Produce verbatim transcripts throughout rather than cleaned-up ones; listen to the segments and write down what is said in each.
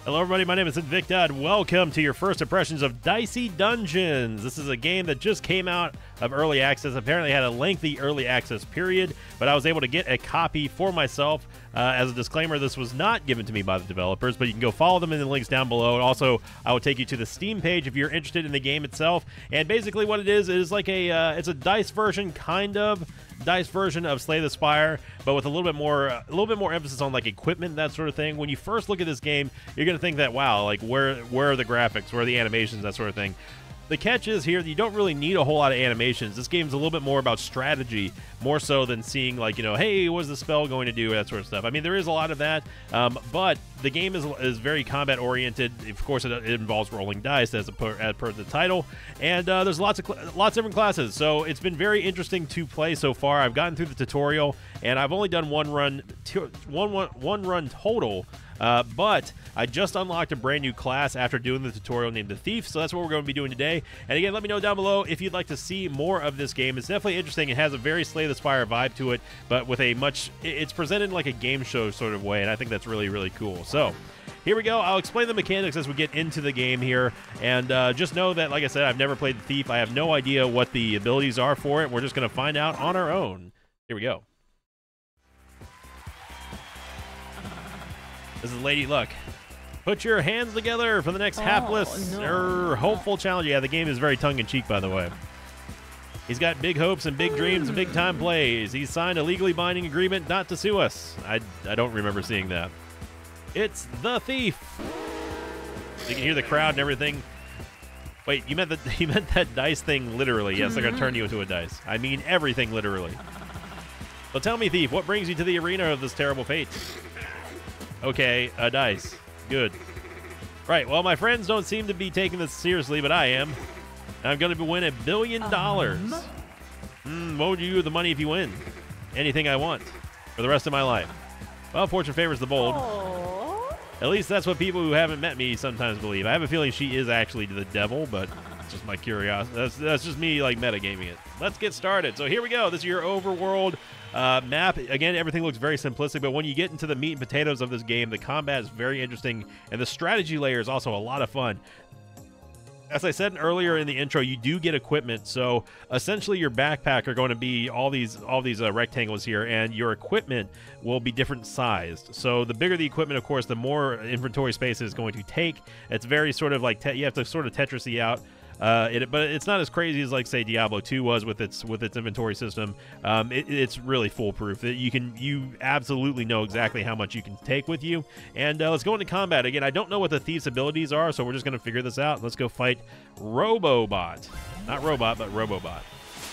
Hello everybody, my name is Invicta, and welcome to your first impressions of Dicey Dungeons. This is a game that just came out of early access. Apparently had a lengthy early access period, but I was able to get a copy for myself. Uh, as a disclaimer, this was not given to me by the developers, but you can go follow them in the links down below. And also, I will take you to the Steam page if you're interested in the game itself. And basically what it is, it is like a, uh, it's a dice version, kind of, dice version of Slay the Spire, but with a little bit more a little bit more emphasis on like equipment, that sort of thing. When you first look at this game, you're gonna think that, wow, like where where are the graphics, where are the animations, that sort of thing. The catch is here that you don't really need a whole lot of animations. This game's a little bit more about strategy, more so than seeing like, you know, hey, what's the spell going to do, that sort of stuff. I mean, there is a lot of that, um, but the game is, is very combat oriented. Of course, it, it involves rolling dice as, a per, as per the title, and uh, there's lots of lots of different classes. So it's been very interesting to play so far. I've gotten through the tutorial, and I've only done one run, two, one, one, one run total. Uh, but I just unlocked a brand new class after doing the tutorial named the Thief, so that's what we're going to be doing today. And again, let me know down below if you'd like to see more of this game. It's definitely interesting. It has a very Slay the Spire vibe to it, but with a much, it's presented like a game show sort of way, and I think that's really, really cool. So here we go. I'll explain the mechanics as we get into the game here, and uh, just know that, like I said, I've never played the Thief. I have no idea what the abilities are for it. We're just going to find out on our own. Here we go. This is Lady Luck. Put your hands together for the next oh, hapless no. er, hopeful challenge. Yeah, the game is very tongue-in-cheek, by the way. He's got big hopes and big dreams and big-time plays. He's signed a legally binding agreement not to sue us. I, I don't remember seeing that. It's the Thief. You can hear the crowd and everything. Wait, you meant that you meant that dice thing literally? Yes, they're gonna turn you into a dice. I mean everything literally. So tell me, Thief, what brings you to the arena of this terrible fate? Okay, a dice. Good. Right, well, my friends don't seem to be taking this seriously, but I am. I'm going to win a billion dollars. Mm, what would you do with the money if you win? Anything I want for the rest of my life. Well, fortune favors the bold. Aww. At least that's what people who haven't met me sometimes believe. I have a feeling she is actually the devil, but it's just my curiosity. That's, that's just me, like, metagaming it. Let's get started. So here we go. This is your overworld Uh, map. Again, everything looks very simplistic, but when you get into the meat and potatoes of this game, the combat is very interesting, and the strategy layer is also a lot of fun. As I said earlier in the intro, you do get equipment, so essentially your backpack are going to be all these all these uh, rectangles here, and your equipment will be different sized. So the bigger the equipment, of course, the more inventory space it's going to take. It's very sort of like, te you have to sort of Tetris-y out. Uh, it, but it's not as crazy as, like, say, Diablo two was with its with its inventory system. Um, it, it's really foolproof. It, you can you absolutely know exactly how much you can take with you. And uh, let's go into combat again. I don't know what the Thief's abilities are, so we're just going to figure this out. Let's go fight Robobot, not robot, but Robobot.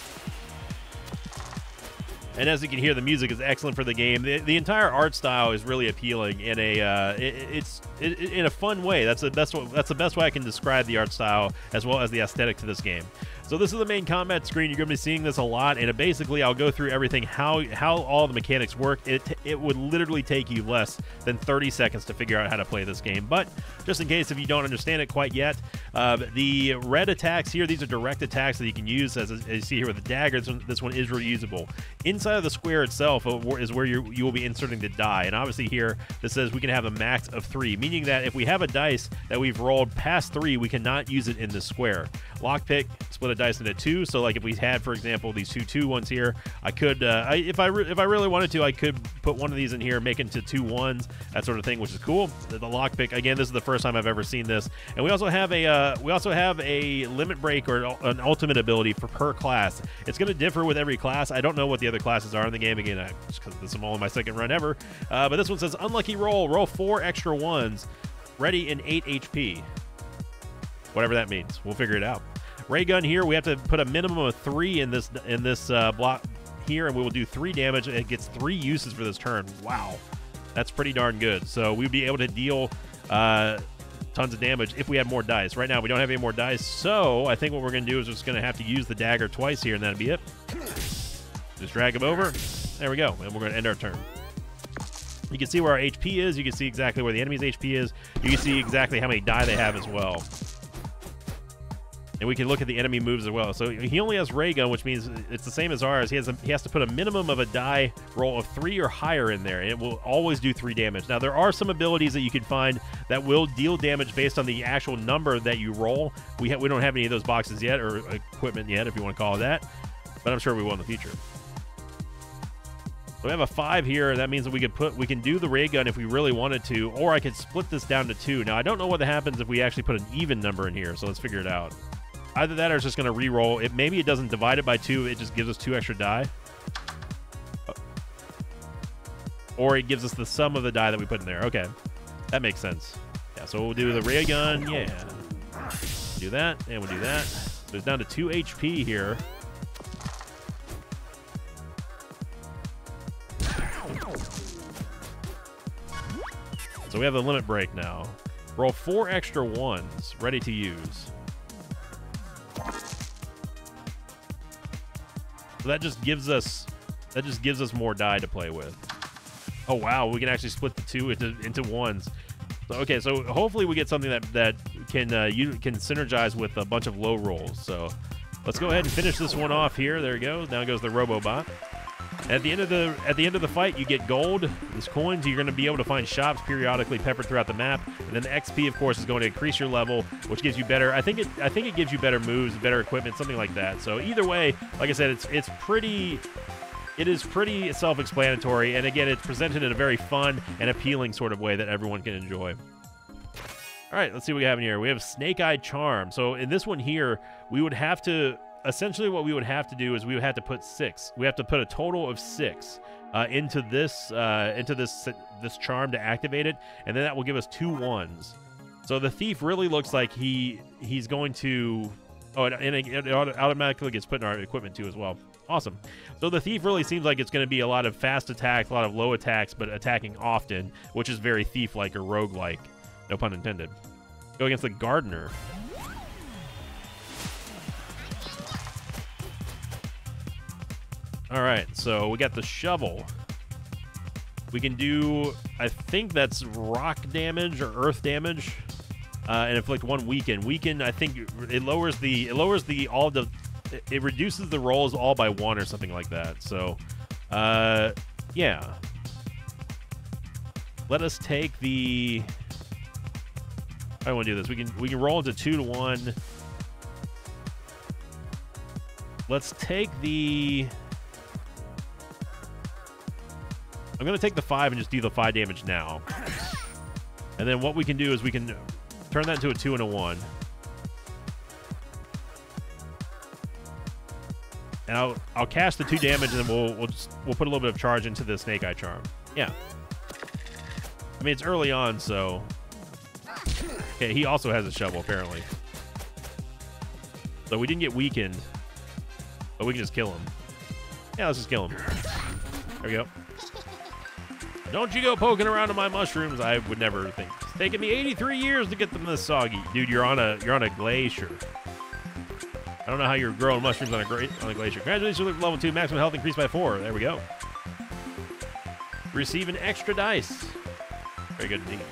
And as you can hear, the music is excellent for the game. The, the entire art style is really appealing in a uh, it, it's it, in a fun way. That's the best. That's the best way I can describe the art style as well as the aesthetic to this game. So this is the main combat screen. You're going to be seeing this a lot, and it basically I'll go through everything, how how all the mechanics work. It it would literally take you less than thirty seconds to figure out how to play this game. But just in case if you don't understand it quite yet, uh, the red attacks here, these are direct attacks that you can use, as, as you see here with the dagger. This one, this one is reusable. Inside of the square itself is where you you will be inserting the die, and obviously here this says we can have a max of three, meaning that if we have a dice that we've rolled past three, we cannot use it in this square. Lockpick, split a dice into two, so like if we had, for example, these two two ones here, I could, uh, I, if I if I really wanted to, I could put one of these in here, make it into two ones, that sort of thing, which is cool. The, the lockpick, again, this is the first time I've ever seen this, and we also have a uh, we also have a limit break or an ultimate ability for per class. It's going to differ with every class. I don't know what the other classes are in the game. Again, I, just because this is all in my second run ever, uh, but this one says unlucky roll, roll four extra ones, ready in eight H P. Whatever that means, we'll figure it out. Ray gun here, we have to put a minimum of three in this in this uh, block here, and we will do three damage. It gets three uses for this turn. Wow, that's pretty darn good. So we'd be able to deal uh, tons of damage if we had more dice. Right now, we don't have any more dice, so I think what we're going to do is just going to have to use the dagger twice here, and that'll be it. Just drag him over. There we go, and we're going to end our turn. You can see where our H P is. You can see exactly where the enemy's H P is. You can see exactly how many die they have as well. And we can look at the enemy moves as well. So he only has ray gun, which means it's the same as ours. He has a, he has to put a minimum of a die roll of three or higher in there, and it will always do three damage. Now, there are some abilities that you can find that will deal damage based on the actual number that you roll. We, ha we don't have any of those boxes yet, or equipment yet, if you want to call it that, but I'm sure we will in the future. So we have a five here. That means that we could put we can do the ray gun if we really wanted to, or I could split this down to two. Now, I don't know what happens if we actually put an even number in here, so let's figure it out. Either that or it's just going to re-roll. It, maybe it doesn't divide it by two. It just gives us two extra die. Or it gives us the sum of the die that we put in there. Okay. That makes sense. Yeah, so we'll do the ray gun. Yeah. Do that, and we'll do that. So it's down to two H P here. So we have the limit break now. Roll four extra ones, ready to use. So that just gives us that just gives us more die to play with. Oh wow, we can actually split the two into into ones. So, okay, so hopefully we get something that that can uh, you can synergize with a bunch of low rolls. So let's go ahead and finish this one off here. There we go. Now goes the Robobot. At the end of the at the end of the fight, you get gold. These coins, you're going to be able to find shops periodically peppered throughout the map, and then the X P, of course, is going to increase your level, which gives you better. I think it I think it gives you better moves, better equipment, something like that. So either way, like I said, it's it's pretty. It is pretty self-explanatory, and again, it's presented in a very fun and appealing sort of way that everyone can enjoy. All right, let's see what we have in here. We have Snake Eye Charm. So in this one here, we would have to. Essentially, what we would have to do is we would have to put six. We have to put a total of six uh, into this uh, into this this charm to activate it, and then that will give us two ones. So the thief really looks like he he's going to. Oh, and it, it automatically gets put in our equipment too as well. Awesome. So the thief really seems like it's going to be a lot of fast attacks, a lot of low attacks, but attacking often, which is very thief-like or rogue-like. No pun intended. Go against the gardener. All right, so we got the shovel. We can do, I think that's rock damage or earth damage, uh, and inflict one weaken. Weaken, I think it lowers the it lowers the all the it reduces the rolls all by one or something like that. So, uh, yeah. Let us take the. I don't want to do this. We can we can roll into two to one. Let's take the. I'm going to take the five and just do the five damage now. And then what we can do is we can turn that into a two and a one. And I'll, I'll cast the two damage, and then we'll we'll, just, we'll put a little bit of charge into the Snake Eye Charm. Yeah. I mean, it's early on, so... Okay, he also has a shovel, apparently. So we didn't get weakened, but we can just kill him. Yeah, let's just kill him. There we go. Don't you go poking around in my mushrooms. I would never think. It's taken me eighty-three years to get them this soggy. Dude, you're on a you're on a glacier. I don't know how you're growing mushrooms on a great on a glacier. Congratulations, level two, maximum health increased by four. There we go. Receive an extra dice. Very good indeed.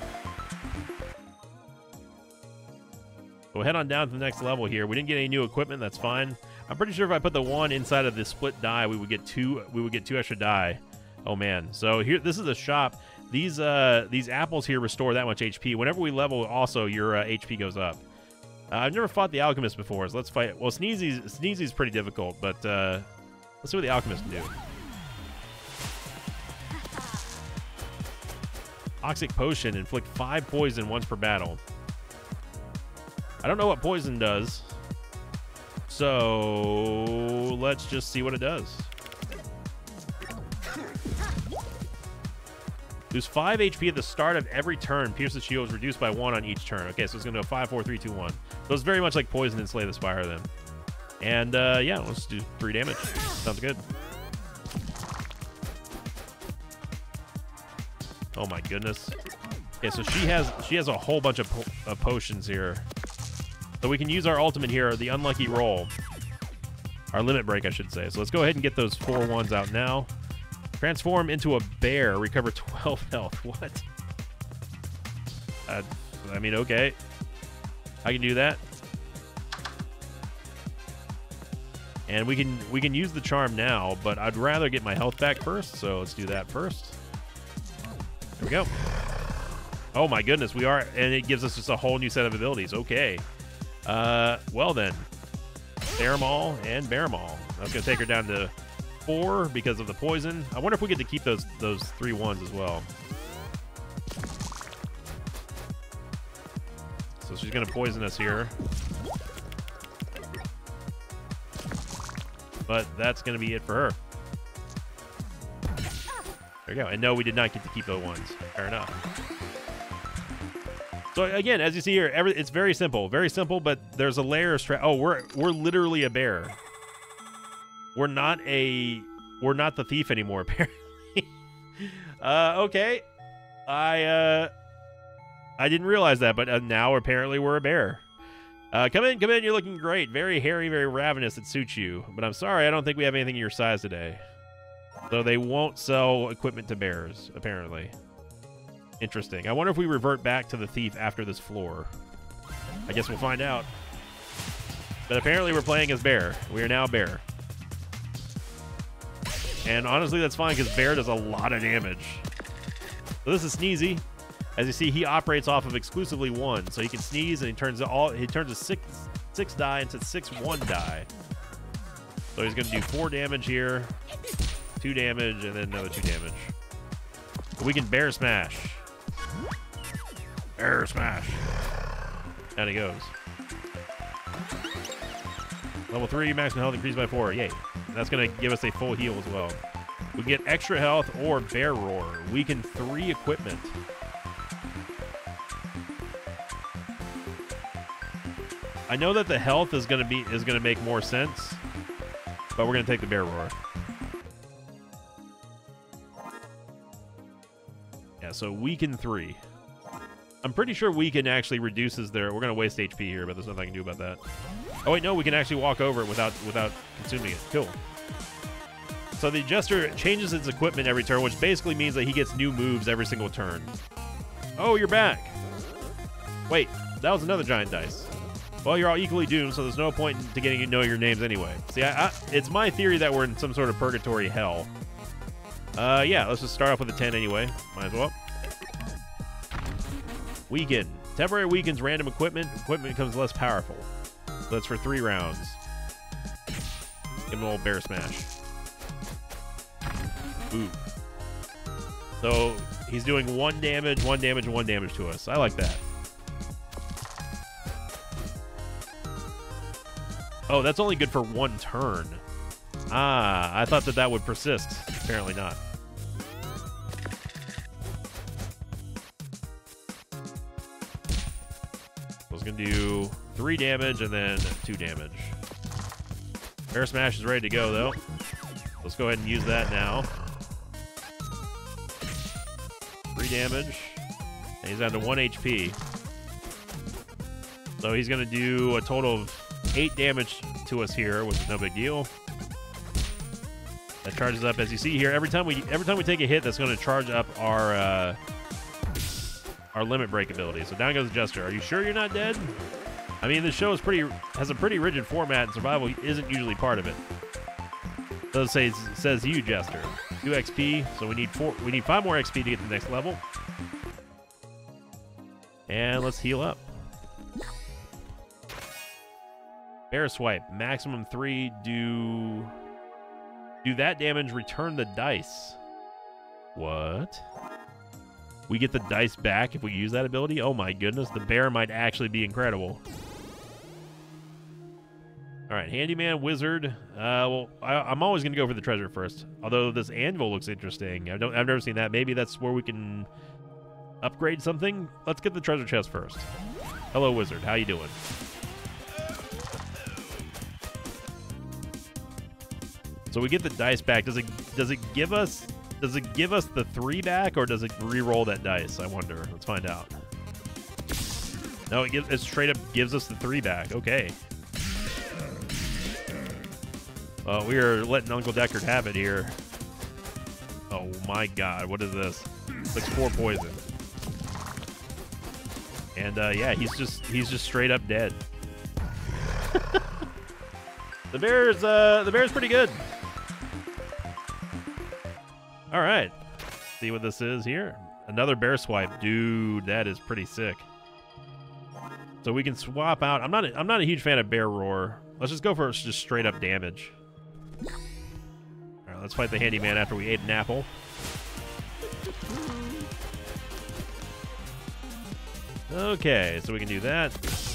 We'll head on down to the next level here. We didn't get any new equipment. That's fine. I'm pretty sure if I put the one inside of the split die, we would get two. We would get two extra die. Oh man! So here, this is a shop. These uh these apples here restore that much H P. Whenever we level, also your uh, H P goes up. Uh, I've never fought the Alchemist before, so let's fight. Well, Sneezy's Sneezy's pretty difficult, but uh, let's see what the Alchemist can do. Toxic Potion, inflict five poison once per battle. I don't know what poison does, so let's just see what it does. Lose five H P at the start of every turn. Pierce the shield is reduced by one on each turn. Okay, so it's going to go five, four, three, two, one. So it's very much like Poison and Slay the Spire then. And uh, yeah, let's do three damage. Sounds good. Oh my goodness. Okay, so she has she has a whole bunch of, po of potions here. So we can use our ultimate here, the unlucky roll. Our limit break, I should say. So let's go ahead and get those four ones out now. Transform into a bear. Recover twelve health. What? Uh, I mean, okay. I can do that. And we can we can use the charm now, but I'd rather get my health back first, so let's do that first. There we go. Oh my goodness, we are, and it gives us just a whole new set of abilities. Okay. Uh, well then, Bear Maul and Bear Maul. That's gonna take her down to four because of the poison. I wonder if we get to keep those those three ones as well. So she's gonna poison us here. But that's going to be it for her. There you go. And no, we did not get to keep those ones. Fair enough. So again, as you see here, every, it's very simple. Very simple, but there's a layer of strat. Oh, we're we're literally a bear. We're not a we're not the thief anymore, apparently. uh, okay. I uh I didn't realize that, but uh, now apparently we're a bear. Uh, come in, come in. You're looking great. Very hairy, very ravenous. It suits you. But I'm sorry, I don't think we have anything your size today. So they won't sell equipment to bears, apparently. Interesting. I wonder if we revert back to the thief after this floor. I guess we'll find out. But apparently we're playing as bear. We are now bear. And honestly, that's fine because bear does a lot of damage. So this is Sneezy. As you see, he operates off of exclusively one, so he can sneeze and he turns all he turns a six six die into six one die. So he's gonna do four damage here, two damage, and then another two damage. We can bear smash. Bear smash. Down he goes. Level three, maximum health increased by four. Yay. That's gonna give us a full heal as well. We get extra health or bear roar. Weaken three equipment. I know that the health is gonna be is gonna make more sense, but we're gonna take the bear roar. Yeah, so weaken three. I'm pretty sure weaken actually reduces their. We're gonna waste H P here, but there's nothing I can do about that. Oh wait, no, we can actually walk over it without without consuming it. Cool. So the Jester changes its equipment every turn, which basically means that he gets new moves every single turn. Oh, you're back. Wait, that was another giant dice. Well, you're all equally doomed, so there's no point to getting to know your names anyway. See, I, I, it's my theory that we're in some sort of purgatory hell. Uh, yeah, let's just start off with a ten anyway. Might as well. Weaken. Temporary weakens random equipment. Equipment becomes less powerful. So that's for three rounds. Give him a little bear smash. Ooh. So he's doing one damage, one damage, and one damage to us. I like that. Oh, that's only good for one turn. Ah, I thought that that would persist. Apparently not. I was going to do three damage and then two damage. Bear Smash is ready to go, though. Let's go ahead and use that now. Three damage. And he's down to one H P. So he's going to do a total of eight damage to us here, which is no big deal. That charges up, as you see here. Every time we every time we take a hit, that's going to charge up our uh, our limit break ability. So down goes the Jester. Are you sure you're not dead? I mean, this show is pretty has a pretty rigid format, and survival isn't usually part of it. It does say it says you, Jester. Two X P. So we need four. We need five more X P to get to the next level. And let's heal up. Bear Swipe, maximum three, do do that damage, return the dice. What? We get the dice back if we use that ability? Oh my goodness, the bear might actually be incredible. Alright, Handyman, Wizard. Uh, well, I, I'm always going to go for the treasure first. Although this anvil looks interesting. I don't, I've never seen that. Maybe that's where we can upgrade something. Let's get the treasure chest first. Hello, Wizard. How you doing? So we get the dice back. Does it does it give us does it give us the three back, or does it re-roll that dice? I wonder. Let's find out. No, it, gives, it straight up gives us the three back. Okay. Uh, we are letting Uncle Deckard have it here. Oh my God! What is this? It's four poison. And uh, yeah, he's just he's just straight up dead. The bear's, uh, the bear's pretty good. All right. See what this is here. Another bear swipe. Dude, that is pretty sick. So we can swap out. I'm not a, I'm not a huge fan of bear roar. Let's just go for just straight up damage. All right, let's fight the handyman after we ate an apple. Okay, so we can do that.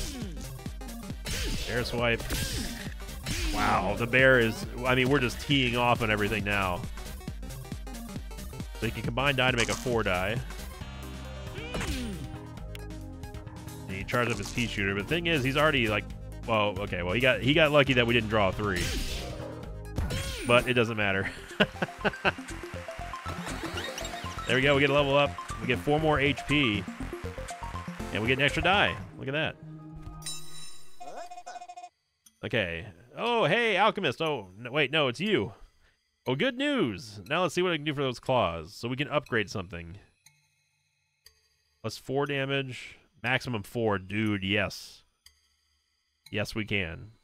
Bear swipe. Wow, the bear is, I mean, we're just teeing off on everything now. So he can combine die to make a four die. And he charged up his pea shooter, but the thing is, he's already like, well, okay, well, he got he got lucky that we didn't draw a three. But it doesn't matter. There we go, we get a level up. We get four more H P. And we get an extra die. Look at that. Okay. Oh, hey, Alchemist. Oh, no, wait, no, it's you. Oh, good news. Now let's see what I can do for those claws. So we can upgrade something. Plus four damage. Maximum four. Dude, yes. Yes, we can.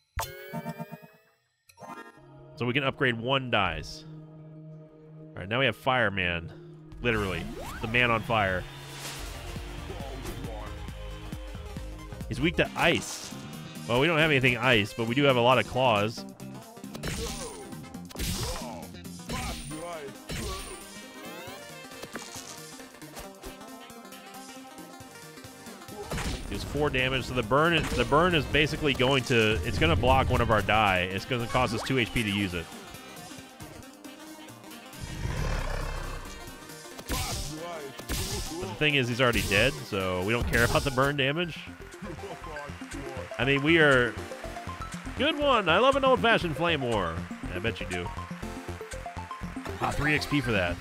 So we can upgrade one dice. All right, now we have Fireman. Literally. The man on fire. He's weak to ice. Well, we don't have anything ice, but we do have a lot of claws. Does four damage. So the burn, the burn is basically going to, it's going to block one of our die. It's going to cost us two H P to use it. But the thing is, he's already dead, so we don't care about the burn damage. I mean, we are... Good one! I love an old-fashioned flame war. I bet you do. Ah, three X P for that.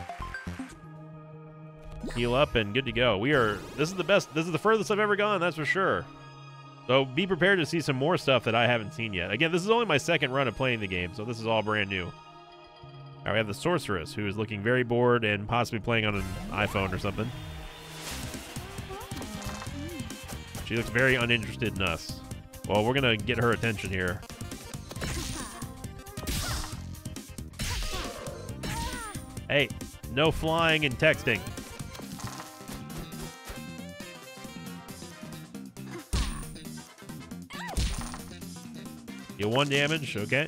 Heal up and good to go. We are... This is the best... This is the furthest I've ever gone, that's for sure. So be prepared to see some more stuff that I haven't seen yet. Again, this is only my second run of playing the game, so this is all brand new. All right, we have the Sorceress, who is looking very bored and possibly playing on an iPhone or something. She looks very uninterested in us. Well, we're going to get her attention here. Hey, no flying and texting. Deal one damage, okay.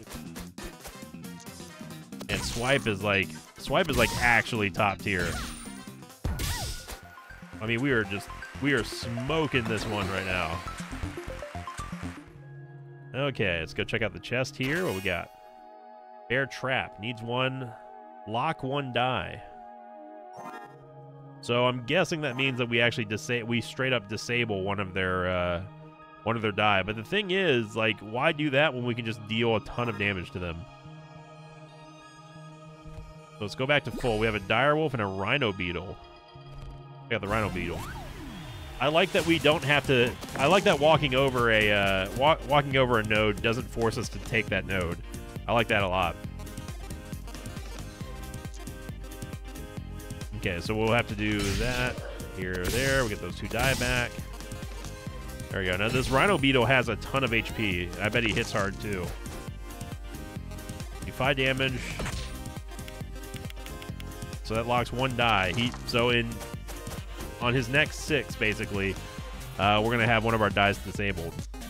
And swipe is like, swipe is like actually top tier. I mean, we are just... We are smoking this one right now. Okay, let's go check out the chest here. What we got? Bear trap. Needs one. Lock one die. So I'm guessing that means that we actually disa- we straight up disable one of their uh, one of their die. But the thing is, like, why do that when we can just deal a ton of damage to them? So let's go back to full. We have a dire wolf and a rhino beetle. We got the rhino beetle. I like that we don't have to... I like that walking over a uh, wa walking over a node doesn't force us to take that node. I like that a lot. Okay, so we'll have to do that here or there. We get those two die back. There we go. Now this Rhino Beetle has a ton of H P. I bet he hits hard too. Do five damage. So that locks one die. He so in... On his next six, basically, uh, we're going to have one of our dies disabled.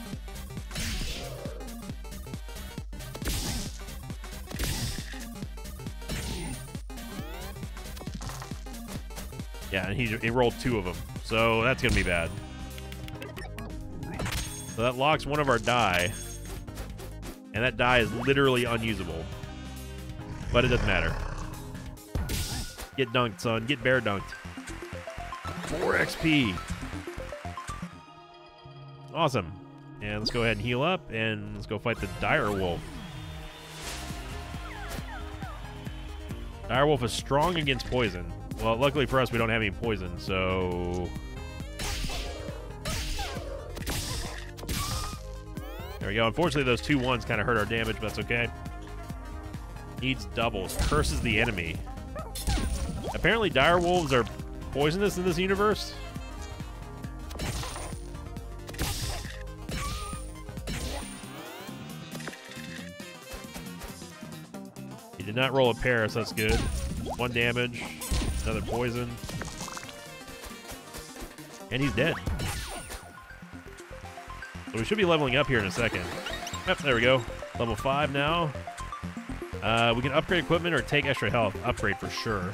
Yeah, and he, he rolled two of them, so that's going to be bad. So that locks one of our die, and that die is literally unusable. But it doesn't matter. Get dunked, son. Get bear dunked. four X P. Awesome. And let's go ahead and heal up, and let's go fight the dire wolf. Dire wolf is strong against poison. Well, luckily for us, we don't have any poison, so... There we go. Unfortunately, those two ones kind of hurt our damage, but that's okay. Needs doubles. Curses the enemy. Apparently, dire wolves are poisonous in this universe. Did not roll a pair, so that's good. One damage. Another poison. And he's dead. So we should be leveling up here in a second. Yep, there we go. Level five now. Uh, we can upgrade equipment or take extra health. Upgrade for sure.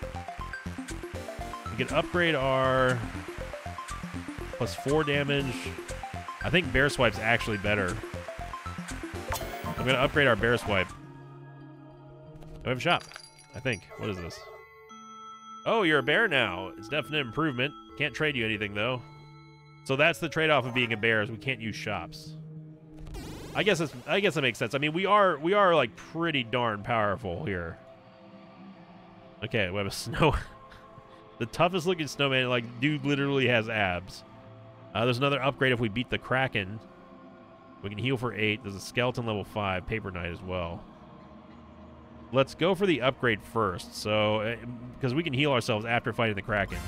We can upgrade our plus four damage. I think Bear Swipe's actually better. I'm going to upgrade our Bear Swipe. We have a shop, I think. What is this? Oh, you're a bear now. It's definite improvement. Can't trade you anything, though. So that's the trade-off of being a bear is we can't use shops. I guess it's, I guess that makes sense. I mean, we are we are like pretty darn powerful here. Okay, we have a snow. The toughest looking snowman, like, dude literally has abs. Uh, there's another upgrade if we beat the Kraken. We can heal for eight. There's a skeleton level five, Paper Knight as well. Let's go for the upgrade first, so because we can heal ourselves after fighting the Kraken.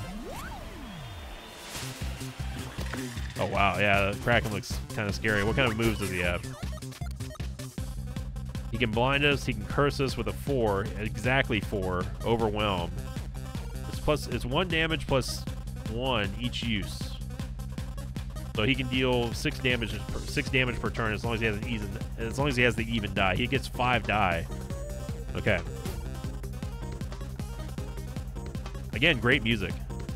Oh, wow. Yeah, the Kraken looks kind of scary. What kind of moves does he have? He can blind us. He can curse us with a four. Exactly four. Overwhelm. It's plus. It's one damage plus one each use. So he can deal six damage. Per, six damage per turn as long as he has an even. As long as he has the even die. He gets five die. Okay. Again, great music.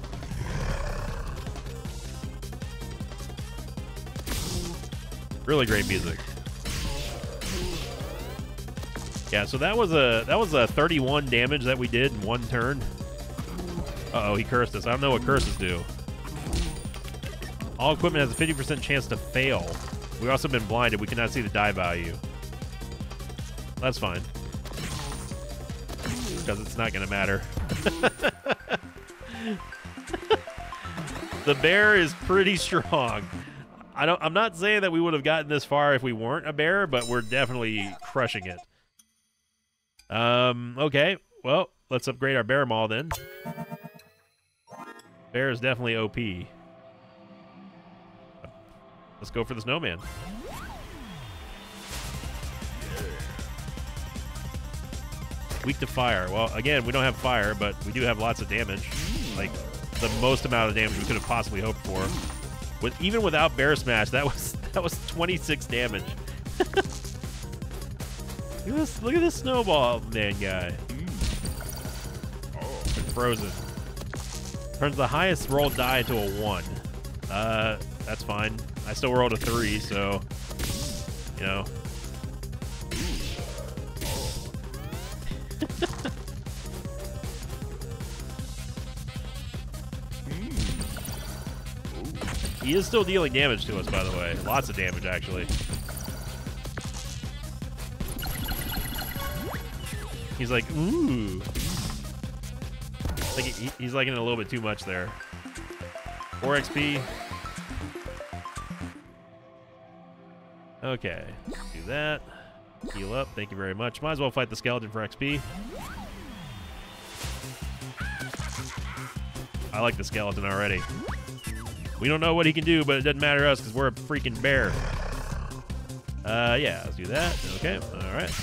Really great music. Yeah, so that was a that was a thirty-one damage that we did in one turn. Uh-oh, he cursed us. I don't know what curses do. All equipment has a fifty percent chance to fail. We've also been blinded. We cannot see the die value. That's fine. Because it's not going to matter. The bear is pretty strong. I don't, I'm not saying that we would have gotten this far if we weren't a bear, but we're definitely crushing it. Um, okay, well, let's upgrade our bear maul then. Bear is definitely O P. Let's go for the snowman. Weak to fire. Well, again, we don't have fire, but we do have lots of damage. Like, the most amount of damage we could have possibly hoped for. With, even without Bear Smash, that was that was twenty-six damage. Look at this! Look at this snowball man guy. Oh, it's frozen. Turns the highest rolled die into a one. Uh, that's fine. I still rolled a three, so you know. He is still dealing damage to us, by the way. Lots of damage, actually. He's like, ooh. Like he, he's liking it a little bit too much there. four X P. Okay, do that. Heal up, thank you very much. Might as well fight the skeleton for X P. I like the skeleton already. We don't know what he can do, but it doesn't matter to us because we're a freaking bear. Uh, yeah, let's do that. Okay, all right.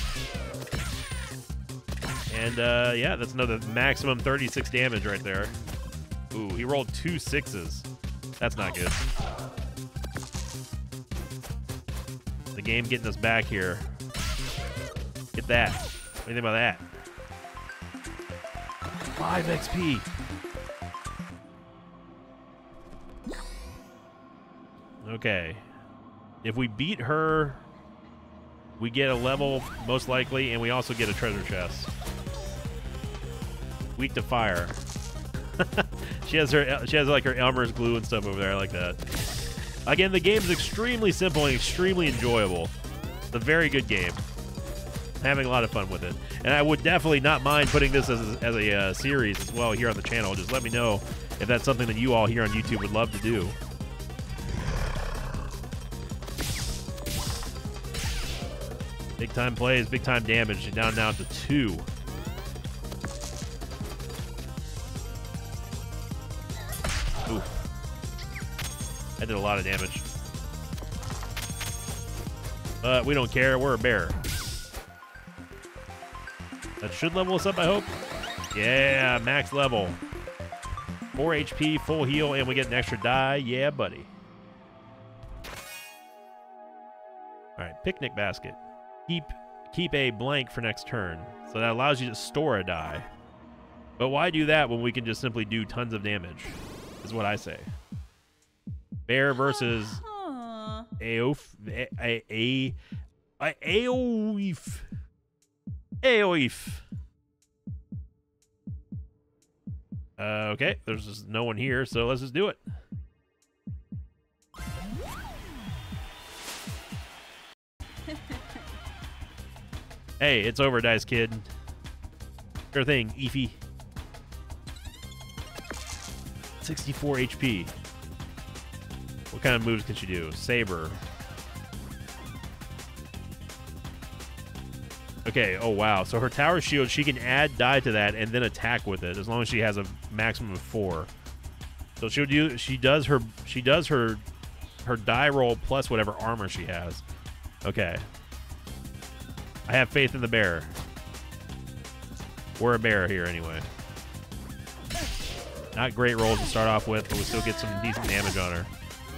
And, uh, yeah, that's another maximum thirty-six damage right there. Ooh, he rolled two sixes. That's not good. The game getting us back here. Get that. What do you think about that? five X P. Okay. If we beat her, we get a level, most likely, and we also get a treasure chest. Weak to fire. she has her, she has like her Elmer's glue and stuff over there. I like that. Again, the game is extremely simple and extremely enjoyable. It's a very good game. I'm having a lot of fun with it, and I would definitely not mind putting this as a, as a uh, series as well here on the channel. Just let me know if that's something that you all here on YouTube would love to do. Big time plays, big time damage. You're down now to two. Oof. That did a lot of damage. But we don't care. We're a bear. That should level us up, I hope. Yeah, max level. four H P, full heal, and we get an extra die. Yeah, buddy. All right, picnic basket. Keep keep a blank for next turn. So that allows you to store a die. But why do that when we can just simply do tons of damage? Is what I say. Bear versus Aof, a a a Aoif, Aoif. Uh, okay, there's just no one here, so let's just do it. Hey, it's over, Dice Kid. Sure thing, Eefy. sixty-four H P. What kind of moves can she do? Saber. Okay, oh wow. So her tower shield, she can add die to that and then attack with it as long as she has a maximum of four. So she'll do she does her she does her her die roll plus whatever armor she has. Okay. I have faith in the bear. We're a bear here anyway. Not great rolls to start off with, but we still get some decent damage on her.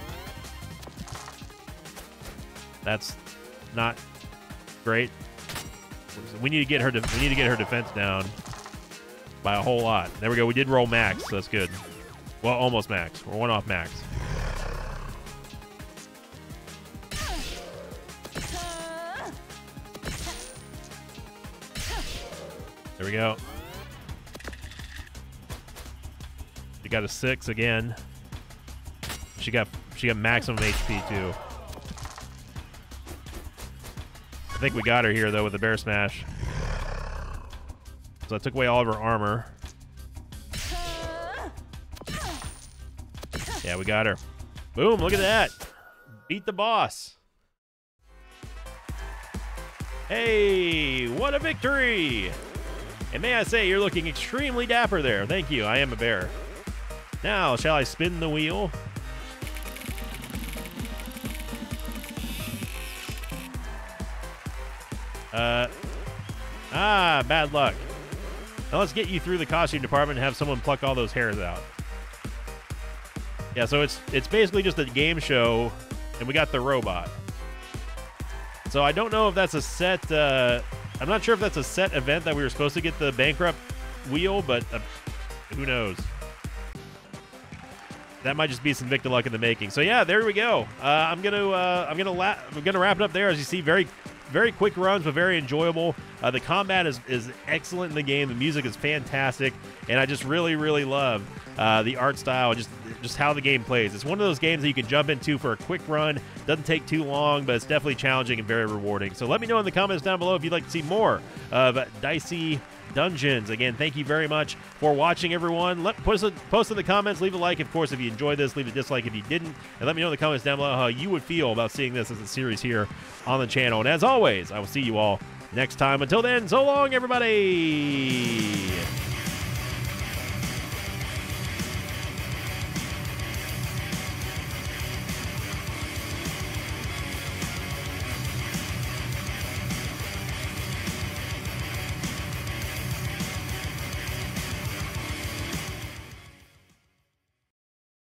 That's not great. We need to get her. De we need to get her defense down by a whole lot. There we go. We did roll max, so that's good. Well, almost max. We're one off max. There we go. She got a six again. She got she got maximum H P too. I think we got her here though with the bear smash. So I took away all of her armor. Yeah, we got her. Boom! Look at that. Beat the boss. Hey, what a victory! And may I say, you're looking extremely dapper there. Thank you. I am a bear. Now, shall I spin the wheel? Uh, ah, bad luck. Now let's get you through the costume department and have someone pluck all those hairs out. Yeah, so it's it's basically just a game show, and we got the robot. So I don't know if that's a set... Uh, I'm not sure if that's a set event that we were supposed to get the bankrupt wheel, but uh, who knows? That might just be some Victor luck in the making. So yeah, there we go. Uh, I'm gonna uh, I'm gonna la I'm gonna wrap it up there. As you see, very very quick runs, but very enjoyable. Uh, the combat is is excellent in the game. The music is fantastic, and I just really really love uh, the art style, just just how the game plays. It's one of those games that you can jump into for a quick run. Doesn't take too long, but it's definitely challenging and very rewarding. So let me know in the comments down below if you'd like to see more of Dicey Dungeons. Again, thank you very much for watching, everyone. Let post, post in the comments, leave a like, of course, if you enjoyed this. Leave a dislike if you didn't, and let me know in the comments down below how you would feel about seeing this as a series here on the channel. And as always, I will see you all next time. Until then, so long, everybody.